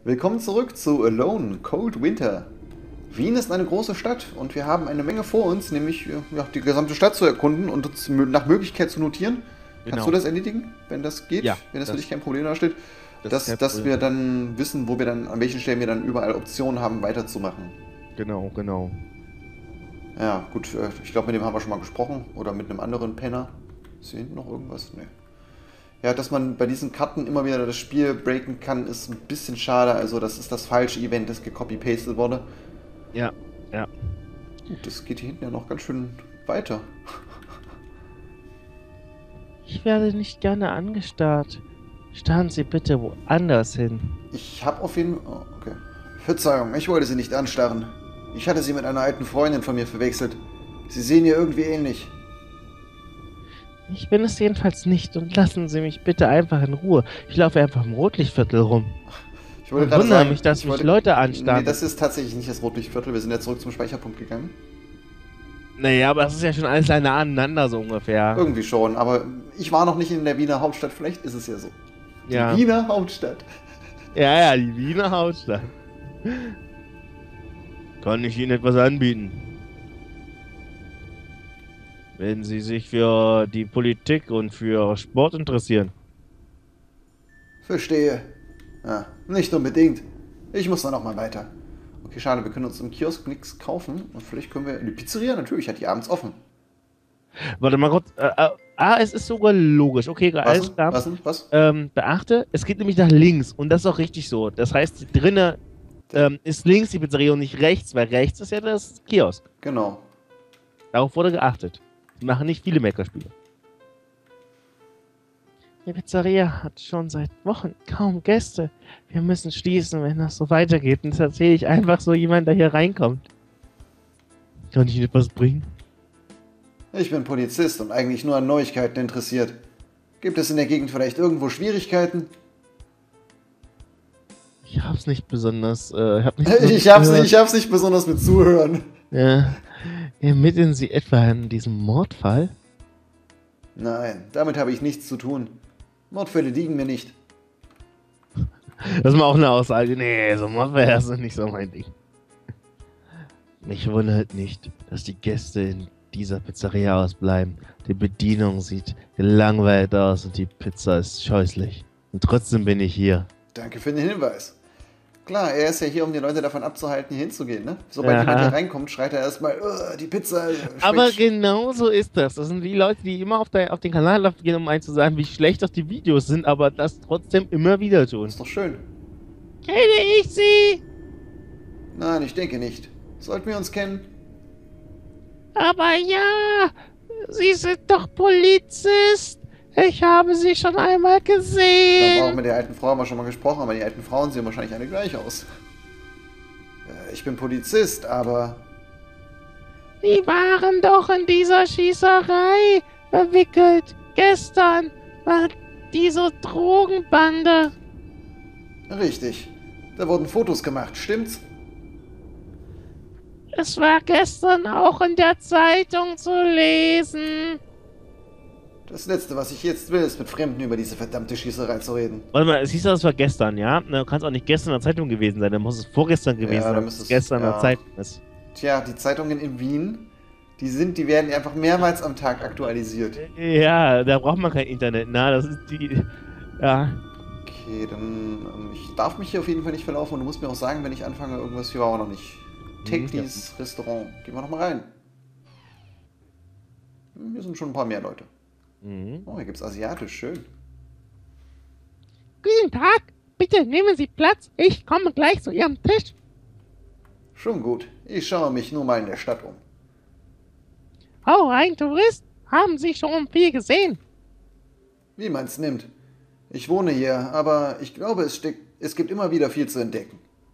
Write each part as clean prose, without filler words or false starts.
Willkommen zurück zu Alone, Cold Winter. Wien ist eine große Stadt und wir haben eine Menge vor uns, nämlich ja, die gesamte Stadt zu erkunden und uns nach Möglichkeit zu notieren. Kannst Genau. du das erledigen, wenn das geht? Ja, wenn das für das- dich kein Problem darstellt? das ist kein Dass Problem. wir dann wissen, wo wir dann, an welchen Stellen wir dann überall Optionen haben, weiterzumachen. Genau. Ja, gut, ich glaube, mit dem haben wir schon mal gesprochen. Oder mit einem anderen Penner. Ist hier hinten noch irgendwas? Nee. Ja, dass man bei diesen Karten immer wieder das Spiel breaken kann, ist ein bisschen schade. Also, das ist das falsche Event, das gecopy-pastet wurde. Ja. Gut, das geht hier hinten ja noch ganz schön weiter. Ich werde nicht gerne angestarrt. Starren Sie bitte woanders hin. Ich habe auf jeden Fall... Oh, okay. Verzeihung, ich wollte Sie nicht anstarren. Ich hatte Sie mit einer alten Freundin von mir verwechselt. Sie sehen ihr irgendwie ähnlich. Ich bin es jedenfalls nicht und lassen Sie mich bitte einfach in Ruhe. Ich laufe einfach im Rotlichtviertel rum. Ich wollte Und gerade wundere sagen, mich, dass ich mich wollte- Leute anstarren. Nee, das ist tatsächlich nicht das Rotlichtviertel. Wir sind ja zurück zum Speicherpunkt gegangen. Naja, aber das ist ja schon alles alleine aneinander so ungefähr. Irgendwie schon, aber ich war noch nicht in der Wiener Hauptstadt. Vielleicht ist es ja so. Die Ja. Wiener Hauptstadt. Ja, die Wiener Hauptstadt. Kann ich Ihnen etwas anbieten? Wenn Sie sich für die Politik und für Sport interessieren. Verstehe. Ja, nicht unbedingt. Ich muss dann noch mal weiter. Okay, schade, wir können uns im Kiosk nichts kaufen. Und vielleicht können wir in die Pizzeria. Natürlich hat die abends offen. Warte mal kurz. Es ist sogar logisch. Okay, alles klar. Was denn? Was? Beachte, es geht nämlich nach links und das ist auch richtig so. Das heißt, drinnen ist links die Pizzeria und nicht rechts, weil rechts ist ja das Kiosk. Genau. Darauf wurde geachtet. Die machen nicht viele Meckerspiele. Die Pizzeria hat schon seit Wochen kaum Gäste. Wir müssen schließen, wenn das so weitergeht. Und das erzähle ich einfach so jemand, der hier reinkommt. Kann ich Ihnen etwas bringen? Ich bin Polizist und eigentlich nur an Neuigkeiten interessiert. Gibt es in der Gegend vielleicht irgendwo Schwierigkeiten? Ich hab's nicht besonders. Hab nicht Ich hab's nicht besonders mit Zuhören. Ja. Ermitteln Sie etwa an diesem Mordfall? Nein, damit habe ich nichts zu tun. Mordfälle liegen mir nicht. Das ist mal auch eine Aussage. Nee, so Mordfälle ist nicht so mein Ding. Mich wundert nicht, dass die Gäste in dieser Pizzeria ausbleiben. Die Bedienung sieht gelangweilt aus und die Pizza ist scheußlich. Und trotzdem bin ich hier. Danke für den Hinweis. Klar, er ist ja hier, um die Leute davon abzuhalten, hier hinzugehen, ne? Sobald jemand hier reinkommt, schreit er erstmal, die Pizza schmeckt Aber genau so ist das. Das sind die Leute, die immer auf den Kanal gehen, um einen zu sagen, wie schlecht doch die Videos sind, aber das trotzdem immer wieder tun. Ist doch schön. Kenne ich Sie? Nein, ich denke nicht. Sollten wir uns kennen? Aber ja, Sie sind doch Polizist. Ich habe Sie schon einmal Da war auch gesehen. mit der alten Frau haben wir schon mal gesprochen, aber die alten Frauen sehen wahrscheinlich alle gleich aus. Ich bin Polizist, aber... Sie waren doch in dieser Schießerei verwickelt. Gestern war diese Drogenbande. Richtig. Da wurden Fotos gemacht, stimmt's? Es war gestern auch in der Zeitung zu lesen. Das Letzte, was ich jetzt will, ist mit Fremden über diese verdammte Schießerei zu reden. Warte mal, es hieß, das war gestern, ja? Du kannst auch nicht gestern in der Zeitung gewesen sein, dann muss es vorgestern gewesen sein, dann wenn müsste es es- gestern in ja. der Zeitung ist. Tja, die Zeitungen in Wien, die werden einfach mehrmals am Tag aktualisiert. Ja, da braucht man kein Internet, na, das ist die... Ja, Okay, dann... ich darf mich hier auf jeden Fall nicht verlaufen und du musst mir auch sagen, wenn ich anfange, irgendwas... Hier war auch noch nicht. Teklis Restaurant. Gehen wir noch mal rein. Hier sind schon ein paar mehr Leute. mhm. Oh, hier gibt's asiatisch, schön. Guten Tag, bitte nehmen Sie Platz, ich komme gleich zu Ihrem Tisch. Schon gut. Ich schaue mich nur mal in der Stadt um. Oh, ein Tourist? Haben Sie schon viel gesehen? Wie man's nimmt. Ich wohne hier, aber ich glaube, es gibt immer wieder viel zu entdecken.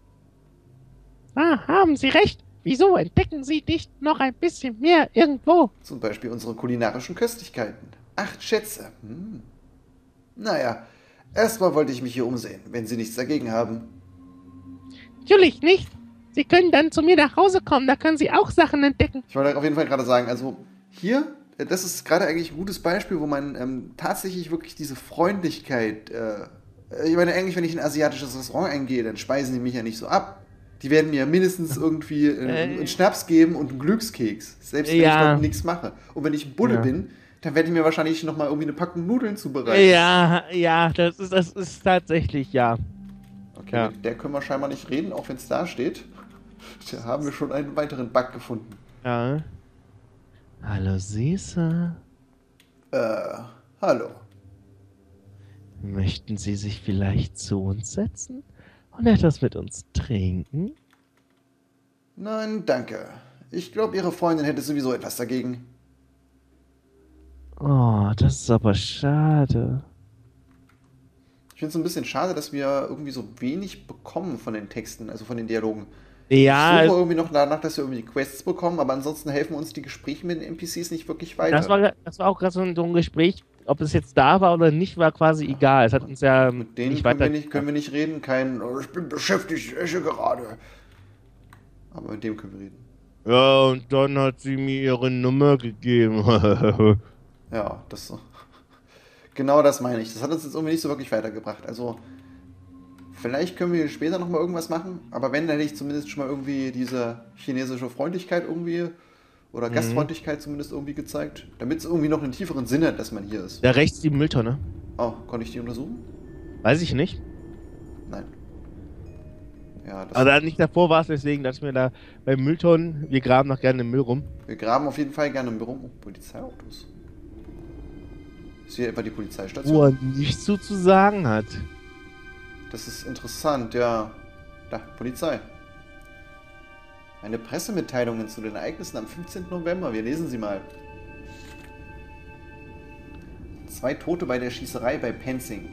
Ah, haben Sie recht. Wieso entdecken Sie nicht noch ein bisschen mehr irgendwo? Zum Beispiel unsere kulinarischen Köstlichkeiten. 8 Schätze. Naja, erstmal wollte ich mich hier umsehen, wenn Sie nichts dagegen haben. Natürlich nicht. Sie können dann zu mir nach Hause kommen, da können Sie auch Sachen entdecken. Ich wollte auf jeden Fall gerade sagen, also hier, das ist gerade eigentlich ein gutes Beispiel, wo man tatsächlich wirklich diese Freundlichkeit Ich meine, eigentlich, wenn ich in ein asiatisches Restaurant eingehe, dann speisen die mich ja nicht so ab. Die werden mir mindestens irgendwie einen Schnaps geben und einen Glückskeks. Selbst wenn ich dort nichts mache. Und wenn ich ein Bulle bin, dann werde ich mir wahrscheinlich nochmal irgendwie eine Packung Nudeln zubereiten. Ja, das ist tatsächlich, ja. Okay, mit der können wir scheinbar nicht reden, auch wenn es da steht. Da haben wir schon einen weiteren Bug gefunden. Ja. Hallo, Süße. Hallo. Möchten Sie sich vielleicht zu uns setzen und etwas mit uns trinken? Nein, danke. Ich glaube, Ihre Freundin hätte sowieso etwas dagegen. Oh, das ist aber schade. Ich finde es ein bisschen schade, dass wir irgendwie so wenig bekommen von den Texten, also von den Dialogen. Ja, Ich suche irgendwie noch danach, dass wir irgendwie Quests bekommen, aber ansonsten helfen uns die Gespräche mit den NPCs nicht wirklich weiter. das war auch gerade so ein Gespräch, ob es jetzt da war oder nicht, war quasi egal. Es hat uns ja Mit denen nicht können weiter. wir nicht reden, kein "Oh, ich bin beschäftigt, ich esse gerade. Aber mit dem können wir reden. Ja, und dann hat sie mir ihre Nummer gegeben. Ja, genau das meine ich. Das hat uns jetzt irgendwie nicht so wirklich weitergebracht. Also, vielleicht können wir später nochmal irgendwas machen, aber wenn, dann hätte ich zumindest schon mal irgendwie diese chinesische Freundlichkeit irgendwie oder Gastfreundlichkeit zumindest irgendwie gezeigt, damit es irgendwie noch einen tieferen Sinn hat, dass man hier ist. Da rechts die Mülltonne. Oh, konnte ich die untersuchen? Weiß ich nicht. Nein. Ja, Aber da nicht davor war es, deswegen dachte ich mir da bei Mülltonnen, wir graben noch gerne im Müll rum. wir graben auf jeden Fall gerne im Büro. Oh, Polizeiautos. Ist hier etwa die Polizeistation? Wo er nichts so zu sagen hat. Das ist interessant, ja. Da, Polizei. Eine Pressemitteilung zu den Ereignissen am 15. November. Wir lesen sie mal. 2 Tote bei der Schießerei bei Penzing.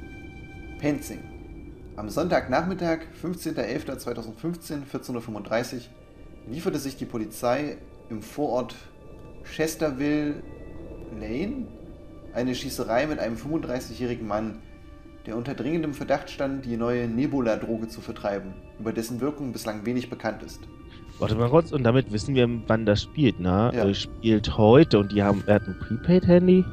Am Sonntagnachmittag, 15.11.2015, 14:35 Uhr, lieferte sich die Polizei im Vorort Chesterville Lane eine Schießerei mit einem 35-jährigen Mann, der unter dringendem Verdacht stand, die neue Nebula-Droge zu vertreiben, über dessen Wirkung bislang wenig bekannt ist. Warte mal kurz, und damit wissen wir, wann das spielt, ne? Ja. Er spielt heute und er hat ein Prepaid-Handy.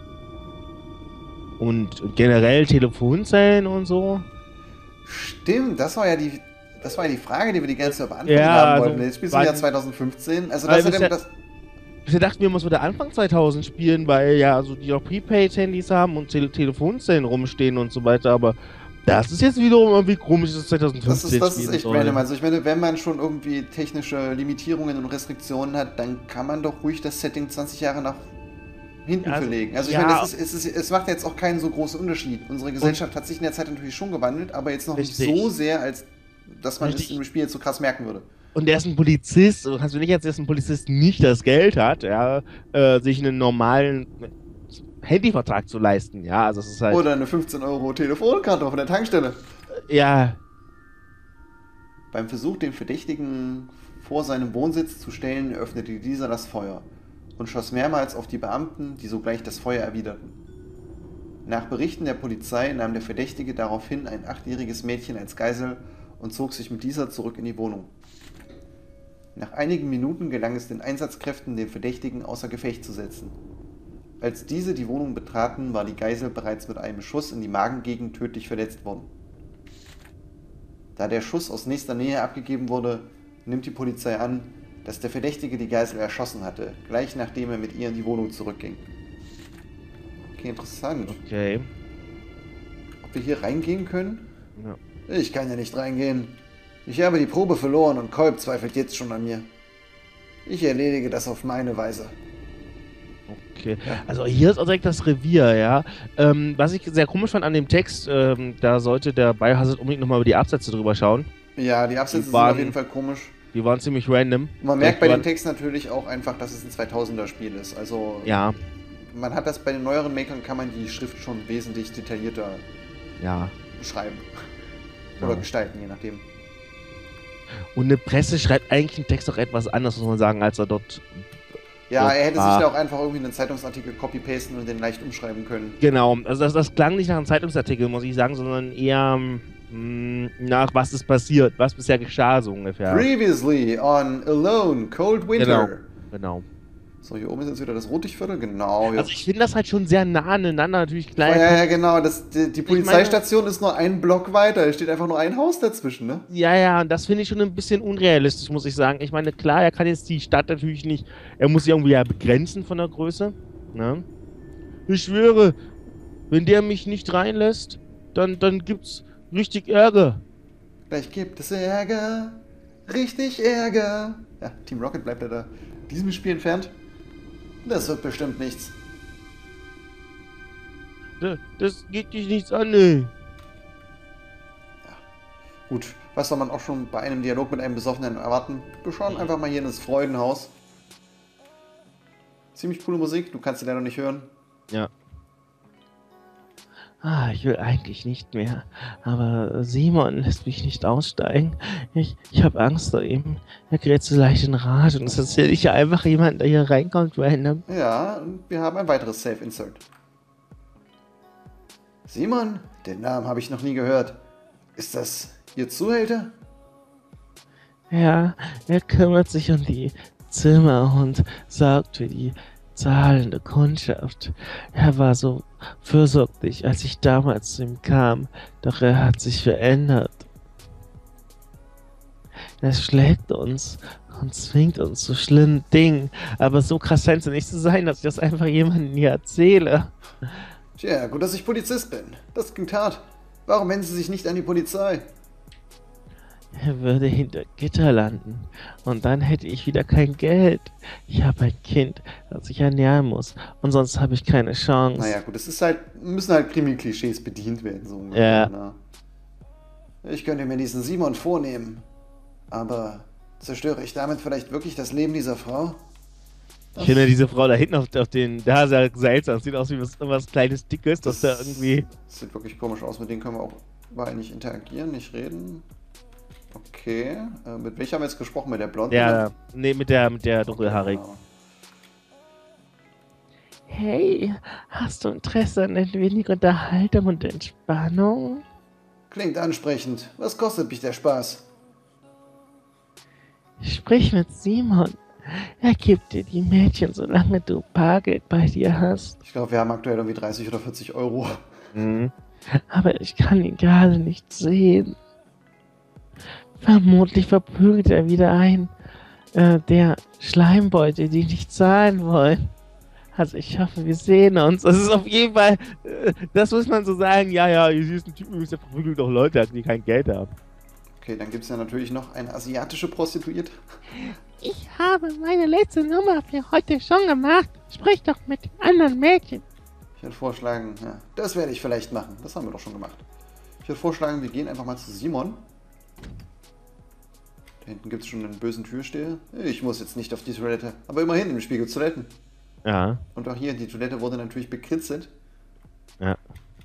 Und generell Telefonzellen und so. Stimmt, das war ja die Frage, die wir die ganze Zeit beantwortet Ja, haben also wollten. Jetzt spielst du im Jahr 2015. Also Weil das hat bisher- Wir dachten, wir müssen wieder Anfang 2000 spielen, weil ja, also die auch Prepaid-Handys haben und Telefonzellen rumstehen und so weiter, aber das ist jetzt wiederum irgendwie komisch, dass es 2015 das ist spielen echt soll. random. Also ich meine, wenn man schon irgendwie technische Limitierungen und Restriktionen hat, dann kann man doch ruhig das Setting 20 Jahre nach hinten Ja, also- verlegen. Also ich ja. meine, es macht jetzt auch keinen so großen Unterschied. Unsere Gesellschaft hat sich in der Zeit natürlich schon gewandelt, aber jetzt noch nicht Richtig. so sehr, als dass man es Richtig. im Spiel jetzt so krass merken würde. Und der ist ein Polizist, du kannst mir nicht erzählen, dass ein Polizist nicht das Geld hat, ja, sich einen normalen Handyvertrag zu leisten, ja, also es ist halt, Oder eine 15 € Telefonkarte von der Tankstelle. ja, Beim Versuch, den Verdächtigen vor seinem Wohnsitz zu stellen, öffnete dieser das Feuer und schoss mehrmals auf die Beamten, die sogleich das Feuer erwiderten. Nach Berichten der Polizei nahm der Verdächtige daraufhin ein 8-jähriges Mädchen als Geisel und zog sich mit dieser zurück in die Wohnung. Nach einigen Minuten gelang es den Einsatzkräften, den Verdächtigen außer Gefecht zu setzen. Als diese die Wohnung betraten, war die Geisel bereits mit einem Schuss in die Magengegend tödlich verletzt worden. Da der Schuss aus nächster Nähe abgegeben wurde, nimmt die Polizei an, dass der Verdächtige die Geisel erschossen hatte, gleich nachdem er mit ihr in die Wohnung zurückging. Okay, interessant. okay, Ob wir hier reingehen können? ja. Ich kann ja nicht reingehen. Ich habe die Probe verloren und Kolb zweifelt jetzt schon an mir. Ich erledige das auf meine Weise. Okay, also hier ist auch direkt das Revier, ja. Was ich sehr komisch fand an dem Text, da sollte der Biohazard unbedingt nochmal über die Absätze drüber schauen. Ja, die Absätze Die sind waren- auf jeden Fall komisch. Die waren ziemlich random. Man merkt bei Die dem waren- Text natürlich auch einfach, dass es ein 2000er-Spiel ist. Also Ja, man hat das bei den neueren Makern, kann man die Schrift schon wesentlich detaillierter ja. schreiben. Ja. Oder gestalten, je nachdem. Und eine Presse schreibt eigentlich einen Text auch etwas anders, muss man sagen, als er dort. Ja, So, er hätte sich ah. da auch einfach irgendwie einen Zeitungsartikel copy-pasten und den leicht umschreiben können. Genau, also das klang nicht nach einem Zeitungsartikel, muss ich sagen, sondern eher nach was ist passiert, was bisher geschah, so ungefähr. Previously on Alone, Cold Winter. Genau. So, hier oben ist jetzt wieder das Rotlichtviertel. Genau. Ja. Also ich finde das halt schon sehr nah aneinander, natürlich Ja, klein. ja, genau. Die Polizeistation ist nur ein Block weiter. Da steht einfach nur ein Haus dazwischen, ne? Ja, ja, und das finde ich schon ein bisschen unrealistisch, muss ich sagen. Ich meine, klar, er kann jetzt die Stadt natürlich nicht, er muss sie irgendwie ja begrenzen von der Größe. Ne? Ich schwöre, wenn der mich nicht reinlässt, dann gibt's richtig Ärger. Gleich gibt es Ärger. Richtig Ärger. Ja, Team Rocket bleibt ja da diesem Spiel entfernt. Das wird bestimmt nichts. Das geht dich nichts an, ey. Gut, was soll man auch schon bei einem Dialog mit einem Besoffenen erwarten? Wir schauen einfach mal hier in das Freudenhaus. Ziemlich coole Musik, du kannst sie leider nicht hören. Ja. Ich will eigentlich nicht mehr, aber Simon lässt mich nicht aussteigen. Ich habe Angst vor ihm. Er gerät so leicht in Rage und es ist ja nicht einfach jemand, der hier reinkommt, random. Ja, und wir haben ein weiteres Save Insert. Simon? Den Namen habe ich noch nie gehört. Ist das Ihr Zuhälter? Ja, er kümmert sich um die Zimmer und sorgt für die zahlende Kundschaft. Er war so fürsorglich, als ich damals zu ihm kam, doch er hat sich verändert. Er schlägt uns und zwingt uns zu schlimmen Dingen, aber so krass scheint es nicht zu sein, dass ich das einfach jemandem hier erzähle. Tja, gut, dass ich Polizist bin. Das klingt hart. Warum wenden Sie sich nicht an die Polizei? Er würde hinter Gitter landen und dann hätte ich wieder kein Geld. Ich habe ein Kind, das ich ernähren muss und sonst habe ich keine Chance. Naja, gut, es ist halt, müssen halt Krimi-Klischees bedient werden, so ungefähr. Ja. Na. Ich könnte mir diesen Simon vornehmen, aber zerstöre ich damit vielleicht wirklich das Leben dieser Frau? Ich finde diese Frau da hinten auf den, da ist ja seltsam, sieht aus wie was kleines, dickes, das da irgendwie... Das sieht wirklich komisch aus, mit denen können wir auch überall nicht interagieren, nicht reden. Okay, mit welcher haben wir jetzt gesprochen? Mit der Blonden? Ja, nee, mit der dunkelhaarig. Genau. Hey, hast du Interesse an ein wenig Unterhaltung und Entspannung? Klingt ansprechend. Was kostet mich der Spaß? Sprich mit Simon. Er gibt dir die Mädchen, solange du Bargeld bei dir hast. Ich glaube, wir haben aktuell irgendwie 30 oder 40 Euro. Mhm. Aber ich kann ihn gerade nicht sehen. Vermutlich verprügelt er wieder ein der Schleimbeute, die nicht zahlen wollen. Also ich hoffe, wir sehen uns. Das ist auf jeden Fall, das muss man so sagen, ja, hier ist ein Typ, der verprügelt doch Leute, die kein Geld haben. Okay, dann gibt es ja natürlich noch eine asiatische Prostituierte. Ich habe meine letzte Nummer für heute schon gemacht. Sprich doch mit den anderen Mädchen. Ich würde vorschlagen, ja, das werde ich vielleicht machen. Das haben wir doch schon gemacht. Ich würde vorschlagen, wir gehen einfach mal zu Simon. Da hinten gibt es schon einen bösen Türsteher. Ich muss jetzt nicht auf die Toilette, aber immerhin im Spiel gibt es Toiletten. Ja. Und auch hier, die Toilette wurde natürlich bekritzelt. Ja.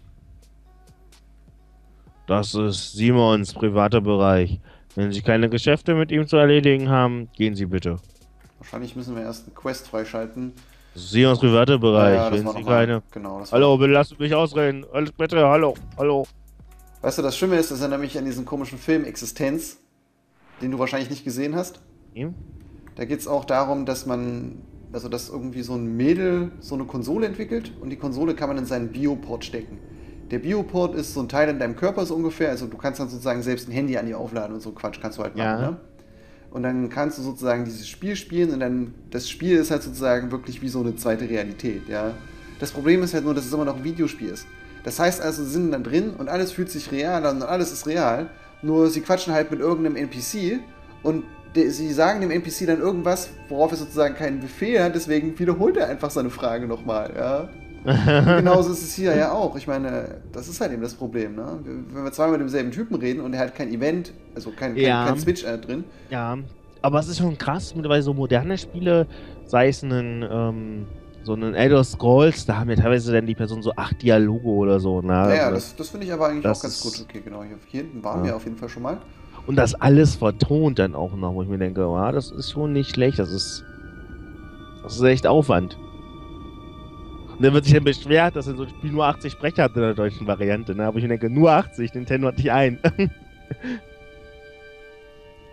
Das ist Simons privater Bereich. Wenn Sie keine Geschäfte mit ihm zu erledigen haben, gehen Sie bitte. Wahrscheinlich müssen wir erst einen Quest freischalten. Das ist Simons privater Bereich. Ja, das Wenn war Sie noch mal, keine... genau, das war Hallo, bitte lasst mich ausreden. Alles bitte, hallo. Weißt du, das Schlimme ist, das erinnert mich an diesen komischen Film Existenz, den du wahrscheinlich nicht gesehen hast. Ihm? Da geht es auch darum, dass dass irgendwie so ein Mädel so eine Konsole entwickelt und die Konsole kann man in seinen Bioport stecken. Der Bioport ist so ein Teil in deinem Körper so ungefähr, also du kannst dann sozusagen selbst ein Handy an dir aufladen und so Quatsch kannst du halt machen, Ja. ne? Und dann kannst du sozusagen dieses Spiel spielen und dann, das Spiel ist halt sozusagen wirklich wie so eine zweite Realität, ja. Das Problem ist halt nur, dass es immer noch ein Videospiel ist. Das heißt also, sie sind dann drin und alles fühlt sich real an und alles ist real, nur sie quatschen halt mit irgendeinem NPC und sie sagen dem NPC dann irgendwas, worauf er sozusagen keinen Befehl hat, deswegen wiederholt er einfach seine Frage nochmal, ja. Und genauso ist es hier ja auch. Ich meine, das ist halt eben das Problem, ne? Wenn wir zweimal mit demselben Typen reden und er hat kein Event, also kein Switch drin. Ja, aber es ist schon krass, mittlerweile so moderne Spiele, sei es so einen Elder Scrolls, da haben ja teilweise dann die Person so 8 Dialoge oder so, ne? Ja, Also, das finde ich aber eigentlich das auch ganz gut. ist- Okay, genau, hier hinten waren wir auf jeden Fall schon mal. und das alles vertont dann auch noch, wo ich mir denke, das ist schon nicht schlecht, das ist echt Aufwand. Und dann wird sich dann beschwert, dass er so ein Spiel nur 80 Sprecher hat in der deutschen Variante, ne? Aber ich mir denke, nur 80, Nintendo hat nicht ein.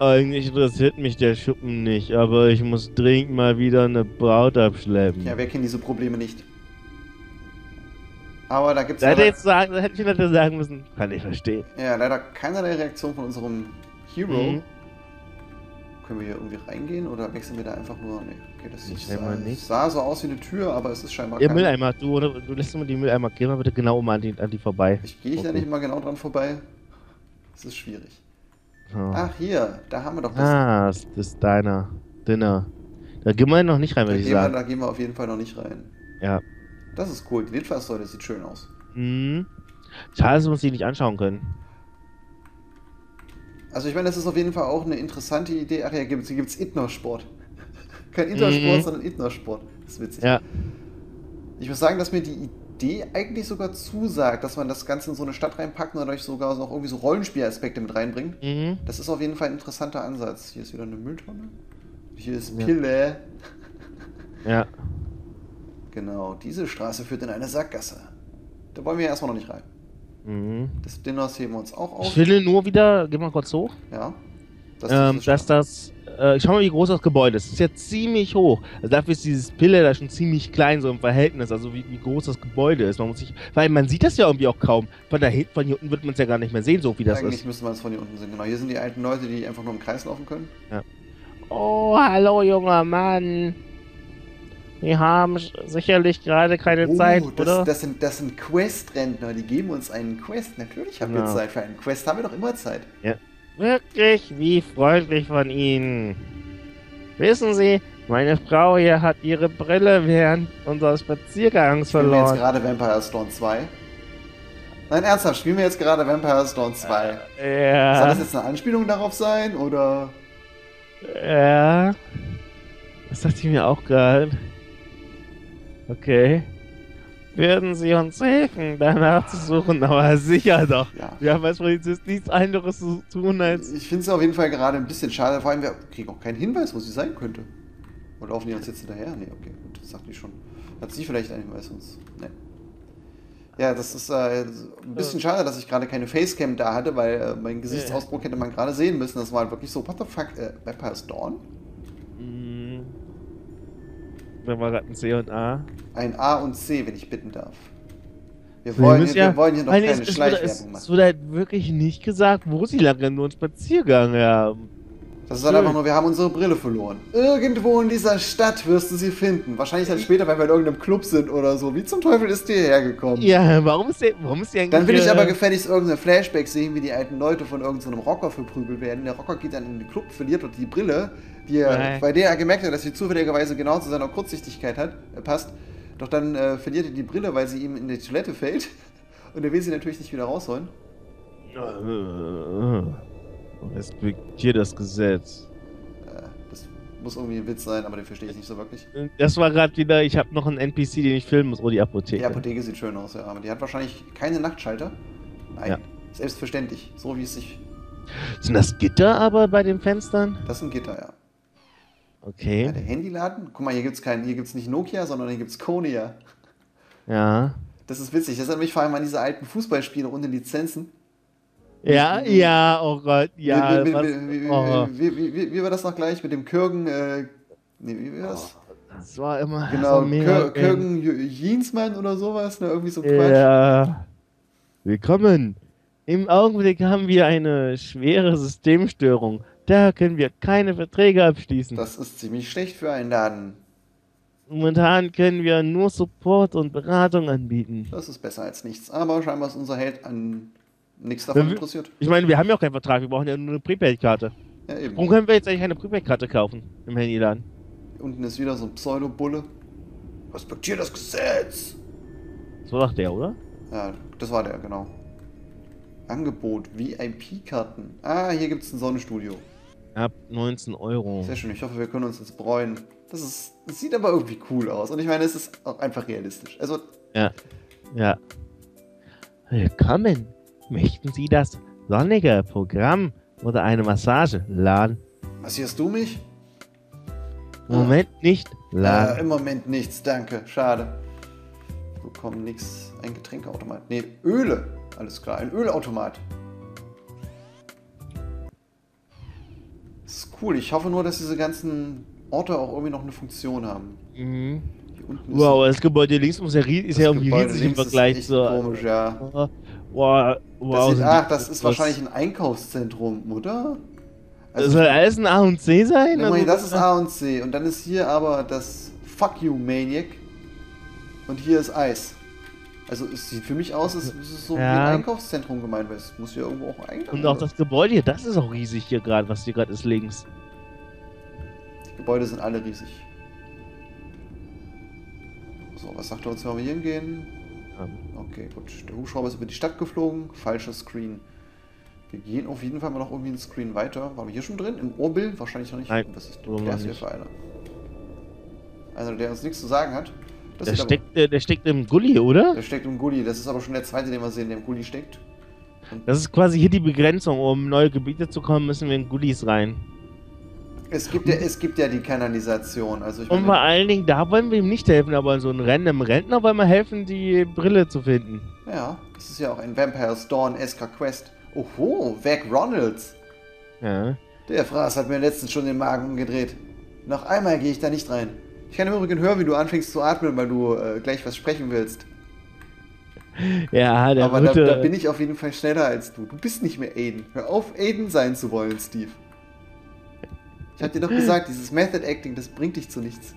Eigentlich interessiert mich der Schuppen nicht, aber ich muss dringend mal wieder eine Braut abschleppen. Ja, wer kennt diese Probleme nicht? Aber da gibt es Da hätte leider, jetzt sagen, da hätte ich nicht sagen müssen. Kann ich verstehen. ja, leider keinerlei Reaktion von unserem Hero. Mhm. Können wir hier irgendwie reingehen oder wechseln wir da einfach nur? Nee, okay, das Ich scheinbar nicht. sah so aus wie eine Tür, aber es ist scheinbar Der keine. Mülleimer, du lässt immer die Mülleimer, geh mal bitte genau an die vorbei. Ich gehe da Okay. nicht mal genau dran vorbei. Es ist schwierig. Oh. Ach, hier, da haben wir doch das. Das ist deiner Dinner. Da gehen wir noch nicht rein, würde ich sagen. Da gehen wir auf jeden Fall noch nicht rein. Ja. Das ist cool. Die Litfaßsäule sieht schön aus. Mhm. Schade, dass wir uns die nicht anschauen können. Also ich meine, das ist auf jeden Fall auch eine interessante Idee. Ach ja, hier gibt's Indoor-Sport. Kein Intersport, sondern Indoor-Sport. Das ist witzig. Ja. Ich muss sagen, dass mir die Idee eigentlich sogar zusagt, dass man das Ganze in so eine Stadt reinpackt und dadurch sogar noch irgendwie so Rollenspielaspekte mit reinbringt. Mhm. Das ist auf jeden Fall ein interessanter Ansatz. Hier ist wieder eine Mülltonne. Hier ist Ja. Pille. Ja. Genau, diese Straße führt in eine Sackgasse. Da wollen wir erstmal noch nicht rein. Mhm. Das Dinners heben wir uns auch Ich auf. finde nur wieder, geh mal kurz hoch, Ja. schau mal, wie groß das Gebäude ist. Das ist ja ziemlich hoch. Also dafür ist dieses Pille da schon ziemlich klein, so im Verhältnis, also wie groß das Gebäude ist. Weil man sieht das ja irgendwie auch kaum. Von hier unten wird man es ja gar nicht mehr sehen, so wie das Eigentlich ist. müsste man es von hier unten sehen. Genau, hier sind die alten Leute, die einfach nur im Kreis laufen können. Oh, hallo, junger Mann. Wir haben sicherlich gerade keine Zeit, oder? das sind Quest-Rentner, die geben uns einen Quest. Natürlich haben wir Genau. Zeit für einen Quest, haben wir doch immer Zeit. Wirklich, wie freundlich von Ihnen. Wissen Sie, meine Frau hier hat ihre Brille während unseres Spaziergangs Spielen wir jetzt verloren. gerade Vampire Dawn 2? Nein, ernsthaft, spielen wir jetzt gerade Vampire Dawn 2? Soll Ja, das jetzt eine Anspielung darauf sein, oder? ja. Das dachte ich mir auch gerade. Okay. Würden Sie uns helfen, danach zu suchen? Aber sicher doch. Ja. Wir haben als Polizist nichts anderes zu tun als... Ich finde es auf jeden Fall gerade ein bisschen schade, vor allem wir kriegen auch keinen Hinweis, wo sie sein könnte. Oder laufen die uns jetzt hinterher? Nee, okay, gut, das sagt die schon. Hat sie vielleicht einen Hinweis uns? Nee. Ja, das ist ein bisschen schade, dass ich gerade keine Facecam da hatte, weil meinen Gesichtsausdruck hätte man gerade sehen müssen. Das war halt wirklich so, what the fuck, Vampire's Dawn? Da war gerade ein C und A. Ein A und C, wenn ich bitten darf. Wir Wir wollen, müssen wir wollen hier noch weil keine es Schleichwerbung machen. wurde halt wirklich nicht gesagt, wo sie lang nur einen Spaziergang haben. Das ist halt einfach nur, wir haben unsere Brille verloren. Irgendwo in dieser Stadt wirst du sie finden. Wahrscheinlich dann später, wenn wir in irgendeinem Club sind oder so. Wie zum Teufel ist die hergekommen? Ja, warum ist die eigentlich... Dann will ich aber gefälligst irgendeine Flashback sehen, wie die alten Leute von irgendeinem Rocker verprügelt werden. Der Rocker geht dann in den Club, verliert dort die Brille, die er, bei der er gemerkt hat, dass sie zufälligerweise genau zu seiner Kurzsichtigkeit passt. Doch dann verliert er die Brille, weil sie ihm in die Toilette fällt. Und er will sie natürlich nicht wieder rausholen. Respektier das Gesetz. Das muss irgendwie ein Witz sein, aber den verstehe ich nicht so wirklich. Das war gerade wieder, ich habe noch einen NPC, den ich filmen muss. Oh, die Apotheke. Die Apotheke sieht schön aus, ja. Aber die hat wahrscheinlich keine Nachtschalter. Nein, Ja. selbstverständlich. So wie es sich... Sind das Gitter aber bei den Fenstern? Das ist ein Gitter, ja. Okay. Ja, der Handyladen? Guck mal, hier gibt's nicht Nokia, sondern hier gibt's Konia. Ja. Das ist witzig. Das erinnert mich vor allem an diese alten Fußballspiele ohne Lizenzen. Ja, ja, oh Gott, ja. Wie war das noch gleich mit dem Kürgen? Wie war das? Das war immer Genau, so mega Kürgen Jeansmann oder sowas, ne? Irgendwie so Quatsch. Ja. Willkommen. Im Augenblick haben wir eine schwere Systemstörung. Da können wir keine Verträge abschließen. Das ist ziemlich schlecht für einen Laden. Momentan können wir nur Support und Beratung anbieten. Das ist besser als nichts. Aber scheinbar ist unser Held an nichts davon interessiert. Ich meine, wir haben ja auch keinen Vertrag, wir brauchen ja nur eine Prepaid-Karte. Ja, eben. Warum können wir jetzt eigentlich keine Prepaid-Karte kaufen im Handyladen? Unten ist wieder so ein Pseudo-Bulle. Respektier das Gesetz! Das war doch der, oder? Ja, das war der, genau. Angebot, VIP-Karten. Ah, hier gibt es ein Sonnenstudio. Ab 19 Euro. Sehr schön, ich hoffe, wir können uns jetzt bräunen. Das sieht aber irgendwie cool aus. Und ich meine, es ist auch einfach realistisch. Also, Ja. Ja. Willkommen. Möchten Sie das sonnige Programm oder eine Massage? Laden. massierst du mich? Moment nicht. Laden. Im Moment nichts, danke. Schade. Wir bekommen nichts. Ein Getränkeautomat. Nee, Öle. Alles klar, ein Ölautomat. Das ist cool. Ich hoffe nur, dass diese ganzen Orte auch irgendwie noch eine Funktion haben. Mhm. Hier unten ist Wow, das Gebäude links ist ja irgendwie Gebäude riesig im links ist Vergleich echt zur. komisch, ja. Wow, wow, sind die Das ist groß. wahrscheinlich ein Einkaufszentrum, oder? Das soll alles ein A und C sein? nee, Also, das ist A und C. Und dann ist hier aber das Fuck You Maniac. Und hier ist Eis. Also es sieht für mich aus, als ist es so wie ein Ja. Einkaufszentrum gemeint, weil es muss ja irgendwo auch ein Eingang Und auch das Gebäude hier, das ist auch riesig hier gerade, was hier gerade ist links. Die Gebäude sind alle riesig. So, was sagt er uns, wenn wir hier hingehen? Okay, gut. Der Hubschrauber ist über die Stadt geflogen. Falscher Screen. Wir gehen auf jeden Fall mal noch irgendwie einen Screen weiter. Waren wir hier schon drin? Im Ohrbild? Wahrscheinlich noch nicht. Nein, Was ist Ohrbild der ist hier nicht. für einer? Einer, der uns nichts zu sagen hat. Das Der sieht aber- der steckt im Gully, oder? der steckt im Gully. Das ist aber schon der zweite, den wir sehen, der im Gully steckt. Das ist quasi hier die Begrenzung. Um neue Gebiete zu kommen, müssen wir in Gullis rein. Es gibt ja die Kanalisation. Also ich Und meine, vor allen Dingen, da wollen wir ihm nicht helfen, aber so ein random Rentner wollen wir helfen, die Brille zu finden. ja, das ist ja auch ein Vampire's Dawn-esker Quest. Oho, Vac Ronalds. Ja. Der Fraß hat mir letztens schon den Magen umgedreht. Noch einmal gehe ich da nicht rein. Ich kann im Übrigen hören, wie du anfängst zu atmen, weil du gleich was sprechen willst. Ja, der Aber da gute. bin ich auf jeden Fall schneller als du. Du bist nicht mehr Aiden. Hör auf, Aiden sein zu wollen, Steve. Ich hab dir doch gesagt, dieses Method Acting, das bringt dich zu nichts.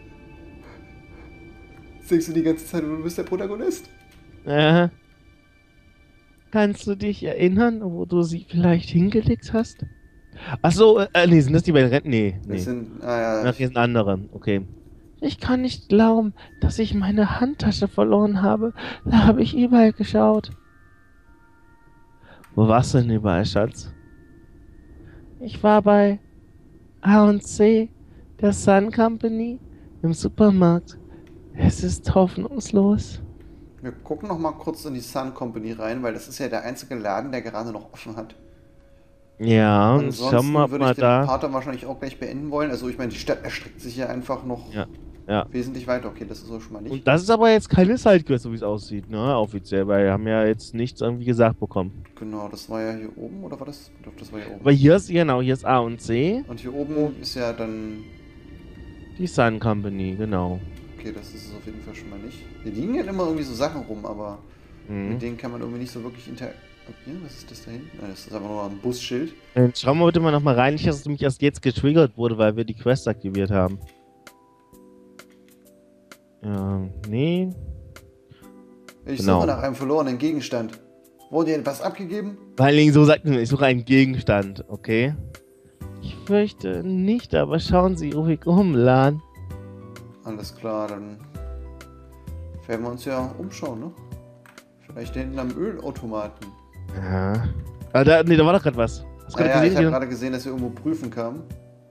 Jetzt denkst du die ganze Zeit, du bist der Protagonist. Ja. Kannst du dich erinnern, wo du sie vielleicht hingelegt hast? Achso, nee, sind das die beiden Renten? Nee, nee. Das sind, Ach, hier sind andere. Okay. Ich kann nicht glauben, dass ich meine Handtasche verloren habe. Da habe ich überall geschaut. Wo warst du denn überall, Schatz? Ich war bei A&C, der Sun Company, im Supermarkt. Es ist hoffnungslos. wir gucken noch mal kurz in die Sun Company rein, weil das ist ja der einzige Laden, der gerade noch offen hat. Ja, und Ansonsten schauen wir würde mal ich den da. Part dann wahrscheinlich auch gleich beenden wollen. Also ich meine, die Stadt erstreckt sich ja einfach noch Ja, ja. wesentlich weiter. Okay, das ist so schon mal nicht. Und das ist aber jetzt keine Sidequest, so wie es aussieht, ne? Offiziell, weil wir haben ja jetzt nichts irgendwie gesagt bekommen. Genau, das war ja hier oben, oder war das? Ich glaube, das war hier oben. Aber hier ist, genau, hier ist A und C, Und hier oben ist ja dann... die Sun Company, genau. Okay, das ist es auf jeden Fall schon mal nicht. Hier liegen ja immer irgendwie so Sachen rum, aber mit Mhm. denen kann man irgendwie nicht so wirklich interagieren. Was ist das da hinten? Nein, das ist einfach nur ein Busschild. Schauen wir bitte mal nochmal rein, nicht, dass es nämlich erst jetzt getriggert wurde, weil wir die Quest aktiviert haben. Nee. Ich Genau. suche nach einem verlorenen Gegenstand. Wurde dir etwas abgegeben? Vor allen Dingen, so sagt man, ich suche einen Gegenstand, okay? Ich fürchte nicht, aber schauen Sie ruhig um, Lan. Alles klar, dann werden wir uns ja umschauen, ne? Vielleicht da hinten am Ölautomaten. Ja. Ah, da, nee, da war doch gerade was. Hast du Ah, gerade ja, ich habe gesehen? gerade gesehen, dass wir irgendwo prüfen kamen.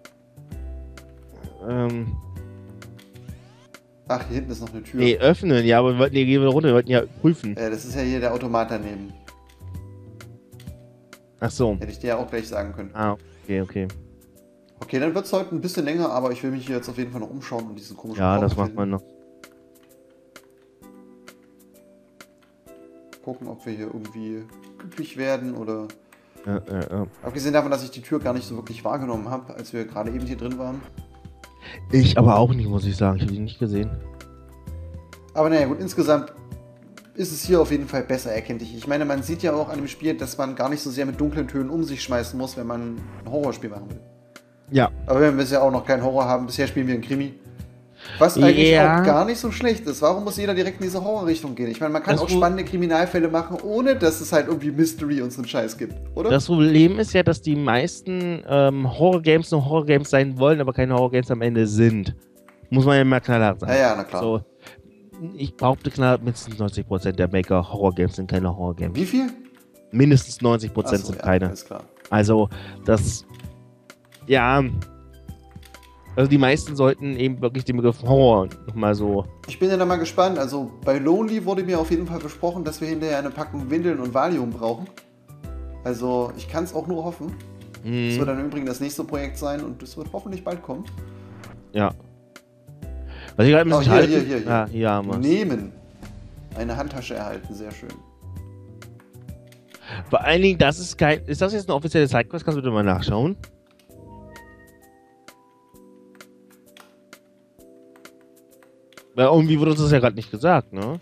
Ach, hier hinten ist noch eine Tür. Nee, öffnen, ja, aber wir wollten hier gehen wir runter, wir wollten ja prüfen. Das ist ja hier der Automat daneben. Ach so. Hätte ich dir ja auch gleich sagen können. Ah, okay, okay. Okay, dann wird es heute ein bisschen länger, aber ich will mich hier jetzt auf jeden Fall noch umschauen und diesen komischen Ja, Raum das macht finden. man noch. Gucken, ob wir hier irgendwie glücklich werden oder... Ja. Abgesehen davon, dass ich die Tür gar nicht so wirklich wahrgenommen habe, als wir gerade eben hier drin waren. Ich aber auch nicht, muss ich sagen. Ich habe die nicht gesehen. Aber naja, gut, insgesamt ist es hier auf jeden Fall besser erkenntlich. Ich meine, man sieht ja auch an dem Spiel, dass man gar nicht so sehr mit dunklen Tönen um sich schmeißen muss, wenn man ein Horrorspiel machen will. Ja. Aber wenn wir bisher auch noch keinen Horror haben, bisher spielen wir einen Krimi. Was eigentlich Ja. auch gar nicht so schlecht ist. Warum muss jeder direkt in diese Horrorrichtung gehen? Ich meine, man kann Das auch wo- spannende Kriminalfälle machen, ohne dass es halt irgendwie Mystery und so einen Scheiß gibt, oder? Das Problem ist ja, dass die meisten Horror-Games nur Horror-Games sein wollen, aber keine Horror-Games am Ende sind. Muss man ja mal knallhart sagen. Ja, na klar. So, ich behaupte knallhart, mindestens 90% der Maker Horror-Games sind keine Horror-Games. Wie viel? Mindestens 90% Ach so, sind ja, keine. alles klar. Also, das. Ja. Also, die meisten sollten eben wirklich den Begriff Horror nochmal so. Ich bin ja dann mal gespannt. Also bei Lonely wurde mir auf jeden Fall versprochen, dass wir hinterher eine Packung Windeln und Valium brauchen. Also ich kann es auch nur hoffen. Das wird dann im Übrigen das nächste Projekt sein und es wird hoffentlich bald kommen. Ja. Was ich gerade ein Oh, bisschen hier, schade hier, finde- hier. Ja, hier haben wir's. Nehmen. Eine Handtasche erhalten, sehr schön. Vor allen Dingen, das ist kein. Ist das jetzt eine offizielle Sidequest? Kannst du bitte mal nachschauen? Weil irgendwie wurde uns das ja gerade nicht gesagt, ne?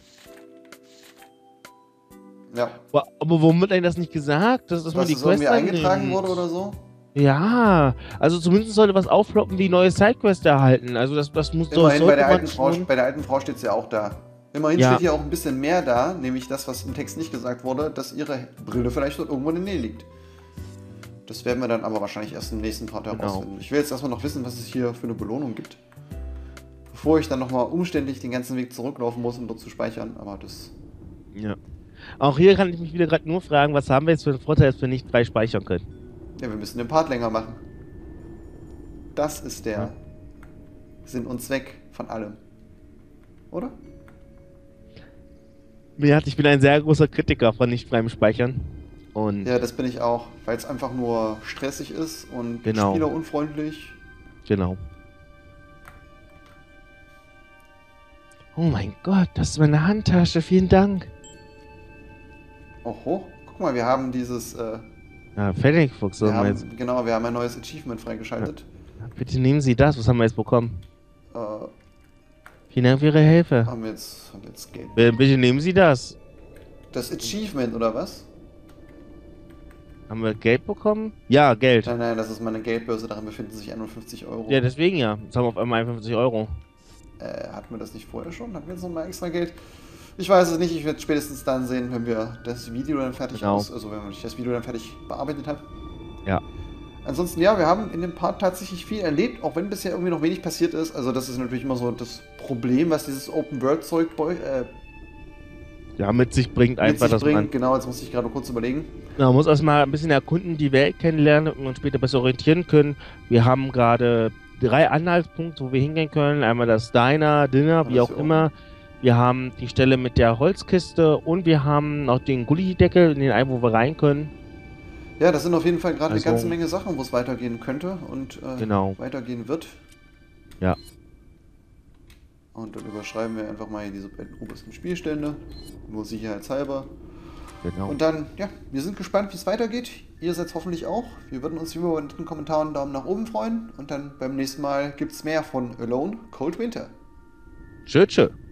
Ja. Aber warum wird einem das nicht gesagt? Dass man Dass die es irgendwie Quest eingetragen annimmt? wurde oder so? Ja, also zumindest sollte was aufploppen wie neue Sidequests erhalten. Also das muss doch, Immerhin sollte man schon. bei der alten Frau steht es ja auch da. Immerhin Ja, steht hier auch ein bisschen mehr da, nämlich das, was im Text nicht gesagt wurde, dass ihre Brille vielleicht dort irgendwo in der Nähe liegt. Das werden wir dann aber wahrscheinlich erst im nächsten Part genau. herausfinden. Ich will jetzt erstmal noch wissen, was es hier für eine Belohnung gibt. Bevor ich dann nochmal umständlich den ganzen Weg zurücklaufen muss, um dort zu speichern. Aber das... Ja. Auch hier kann ich mich wieder gerade nur fragen, was haben wir jetzt für einen Vorteil, dass wir nicht frei speichern können? Ja, wir müssen den Part länger machen. Das ist der Ja. Sinn und Zweck von allem. Oder? Ich bin ein sehr großer Kritiker von nicht freiem Speichern. Und Ja, das bin ich auch. Weil es einfach nur stressig ist und Genau. spielerunfreundlich. genau. Oh mein Gott, das ist meine Handtasche, vielen Dank. Oho. Guck mal, wir haben dieses... Ja, Pfennigfuchs, wir sollen wir haben, jetzt. genau, wir haben ein neues Achievement freigeschaltet. Bitte nehmen Sie das, was haben wir jetzt bekommen? Äh, Vielen Dank für Ihre Hilfe. haben wir jetzt Geld. Bitte nehmen Sie das. Das Achievement, oder was? Haben wir Geld bekommen? Ja, Geld. Nein, nein, das ist meine Geldbörse, darin befinden sich 51 Euro. Ja, deswegen ja. Jetzt haben wir auf einmal 51 Euro. Hatten wir das nicht vorher schon? Hatten wir jetzt nochmal extra Geld? Ich weiß es nicht, ich werde spätestens dann sehen, wenn wir das Video dann fertig Genau. also wenn ich das Video dann fertig bearbeitet habe. Ja. Ansonsten, ja, wir haben in dem Part tatsächlich viel erlebt, auch wenn bisher irgendwie noch wenig passiert ist. Also das ist natürlich immer so das Problem, was dieses Open-World-Zeug Ja, mit sich bringt mit einfach, sich dass bringt. Genau, jetzt muss ich gerade kurz überlegen. man muss erstmal ein bisschen erkunden, die Welt kennenlernen und uns später besser orientieren können. Wir haben gerade 3 Anhaltspunkte, wo wir hingehen können. Einmal das Dinner, das wie hier auch immer. Wir haben die Stelle mit der Holzkiste und wir haben noch den Gullideckel, in den einen, wo wir rein können. Ja, das sind auf jeden Fall gerade Also- eine ganze Menge Sachen, wo es weitergehen könnte und Genau. weitergehen wird. Ja. Und dann überschreiben wir einfach mal hier diese beiden obersten Spielstände, nur sicherheitshalber. Genau. Und dann, ja, wir sind gespannt, wie es weitergeht. Ihr seid hoffentlich auch. Wir würden uns über in den Kommentaren einen Daumen nach oben freuen. Und dann beim nächsten Mal gibt es mehr von Alone Cold Winter. Tschö, tschö.